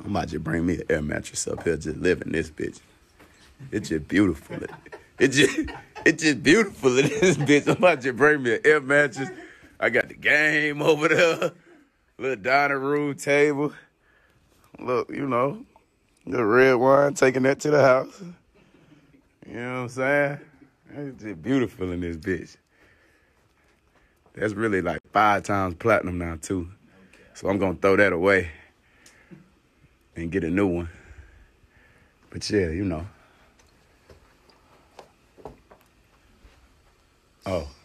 I might just bring me an air mattress up here, just live in this bitch. It's just beautiful. It's just beautiful in this bitch. I might just bring me an air mattress. I got the game over there, little dining room table. Look, you know, the red wine, taking that to the house. You know what I'm saying? It's just beautiful in this bitch. That's really like 5 times platinum now, too. So I'm going to throw that away and get a new one. But yeah, you know. Oh.